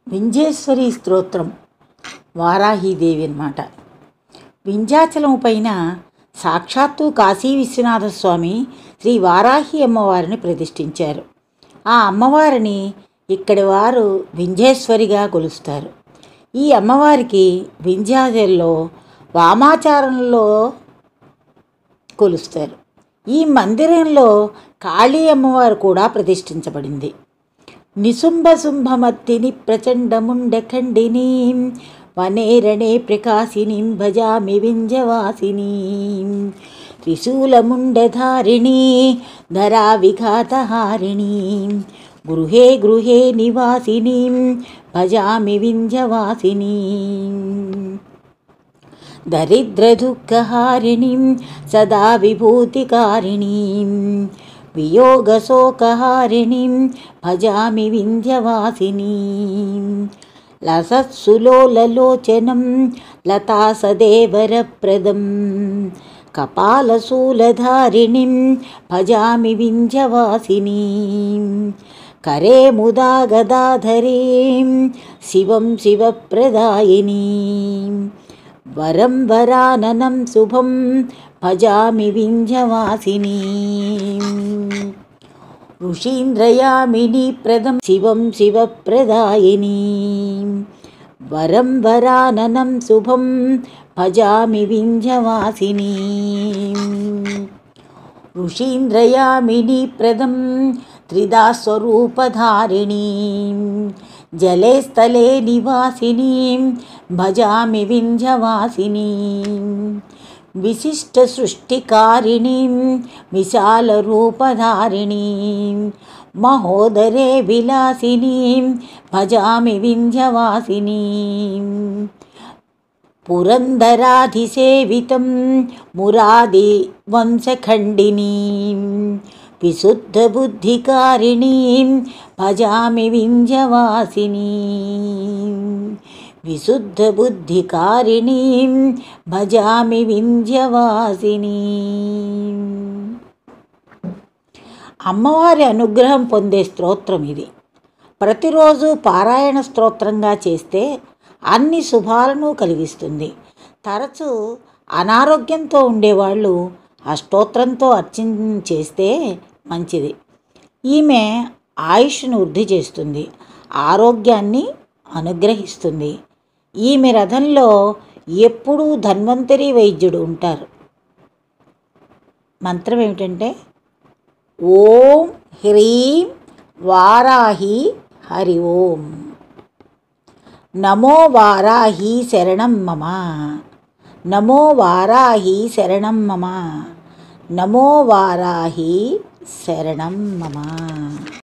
వింజేశ్వరి స్తోత్రం వారాహీదేవి అన్నమాట. వింధ్యాచలం పైన సాక్షాత్తు కాశీ విశ్వనాథ స్వామి శ్రీ వారాహి అమ్మవారిని ప్రతిష్ఠించారు. ఆ అమ్మవారిని ఇక్కడి వారు వింధ్యేశ్వరిగా కొలుస్తారు. ఈ అమ్మవారికి వింధ్యాచలంలో వామాచారంలో కొలుస్తారు. ఈ మందిరంలో కాళీ అమ్మవారు కూడా ప్రతిష్ఠించబడింది. నిశుంభశుంభమర్దిని ప్రచండముండఖండినీ వనేరణే ప్రకాశినీం భజామి వింధ్యవాసినీం త్రిశూలముండధారిణీ ధరావిఘాతహారిణీం గృహే గృహే నివాసినీం భజామి వింధ్యవాసినీం దరిద్రదుఃఖహారిణీం సదా విభూతికారిణీం వియోగశోకహారిణీం భజామి వింధ్యవాసినీం లసత్సులోలలోచనం లతాసదేవరప్రదం కపాలశూలధారిణీం భజామి వింధ్యవాసినీం కరే ముదా గదాధరీం శివం శివప్రదాయినీం వరం వరాననం శుభం భజామి వింధ్యవాసినీం ఋషీంద్రయామిని ప్రదం శివం శివప్రదాయినీం వరం వరాననం శుభం భజామి వింధ్యవాసినీం ఋషీంద్రయామిని ప్రదం త్రిదాస్వరూపధారిణీం జలే స్థలే నివాసినీం భజామి వింధ్యవాసినీం విశిష్ట సృష్టికారిణీం విశాలరూపధారిణీం మహోదరే విలాసినీం భజామి వింధ్యవాసినీం పురందరాధిసేవితం మురాది వంశఖండినీం విశుద్ధబుద్ధికారిణీం భజామి వింధ్యవాసినీం విశుద్ధబుద్ధికారిణీం భజామి వింధ్యవాసినీం. అమ్మవారి అనుగ్రహం పొందే స్తోత్రం ఇది. ప్రతిరోజు పారాయణ స్తోత్రంగా చేస్తే అన్ని శుభాలను కలిగిస్తుంది. తరచూ అనారోగ్యంతో ఉండేవాళ్ళు ఆ స్తోత్రంతో అర్చన చేస్తే మంచిది. ఈమె ఆయుష్ను వృద్ధి చేస్తుంది, ఆరోగ్యాన్ని అనుగ్రహిస్తుంది. ఈమె రథంలో ఎప్పుడూ ధన్వంతరి వైద్యుడు ఉంటారు. మంత్రం ఏమిటంటే ఓం హ్రీం వారాహి హరి ఓం నమో వారాహి శరణం మమ నమో వారాహి శరణం మమ నమో వారాహి శరణం మమ.